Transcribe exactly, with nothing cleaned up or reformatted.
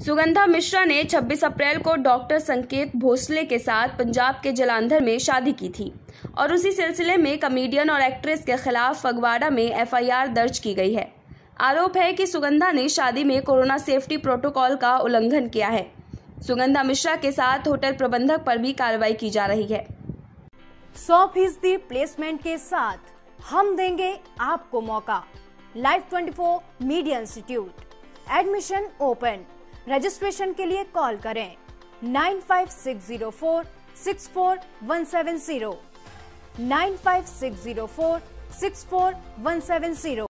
सुगंधा मिश्रा ने छब्बीस अप्रैल को डॉक्टर संकेत भोसले के साथ पंजाब के जालंधर में शादी की थी और उसी सिलसिले में कॉमेडियन और एक्ट्रेस के खिलाफ फगवाड़ा में एफ आई आर दर्ज की गई है। आरोप है कि सुगंधा ने शादी में कोरोना सेफ्टी प्रोटोकॉल का उल्लंघन किया है। सुगंधा मिश्रा के साथ होटल प्रबंधक पर भी कार्रवाई की जा रही है। सौ फीसदी प्लेसमेंट के साथ हम देंगे आपको मौका। लाइव चौबीस media institute, admission open. Registration के लिए कॉल करें nine five six zero four six four one seven zero nine five six zero four six four one seven zero.